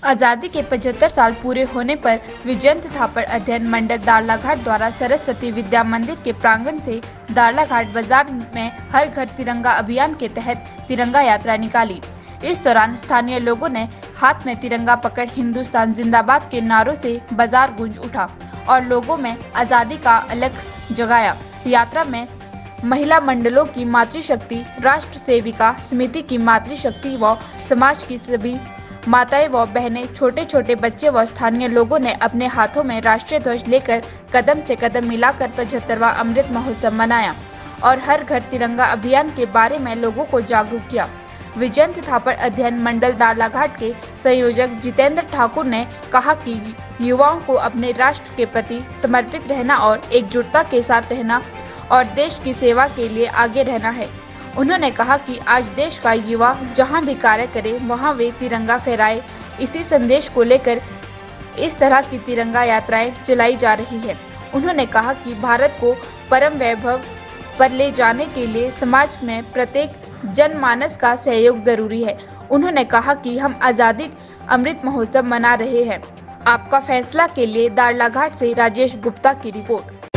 आज़ादी के 75 साल पूरे होने पर विजयंत थापड़ अध्ययन मंडल दाड़लाघाट द्वारा सरस्वती विद्या मंदिर के प्रांगण से दाड़लाघाट बाजार में हर घर तिरंगा अभियान के तहत तिरंगा यात्रा निकाली। इस दौरान स्थानीय लोगों ने हाथ में तिरंगा पकड़ हिंदुस्तान जिंदाबाद के नारों से बाजार गूंज उठा और लोगों में आज़ादी का अलख जगाया। यात्रा में महिला मंडलों की मातृशक्ति, राष्ट्र सेविका समिति की मातृशक्ति व समाज की सभी माताएं व बहनें, छोटे छोटे बच्चे व स्थानीय लोगों ने अपने हाथों में राष्ट्रीय ध्वज लेकर कदम से कदम मिलाकर 75वां अमृत महोत्सव मनाया और हर घर तिरंगा अभियान के बारे में लोगों को जागरूक किया। विजयंत थापड़ अध्ययन मंडल दाड़लाघाट के संयोजक जितेंद्र ठाकुर ने कहा कि युवाओं को अपने राष्ट्र के प्रति समर्पित रहना और एकजुटता के साथ रहना और देश की सेवा के लिए आगे रहना है। उन्होंने कहा कि आज देश का युवा जहां भी कार्य करे वहां वे तिरंगा फहराए। इसी संदेश को लेकर इस तरह की तिरंगा यात्राएं चलाई जा रही है। उन्होंने कहा कि भारत को परम वैभव पर ले जाने के लिए समाज में प्रत्येक जनमानस का सहयोग जरूरी है। उन्होंने कहा कि हम आज़ादी अमृत महोत्सव मना रहे हैं। आपका फैसला के लिए दाड़लाघाट से राजेश गुप्ता की रिपोर्ट।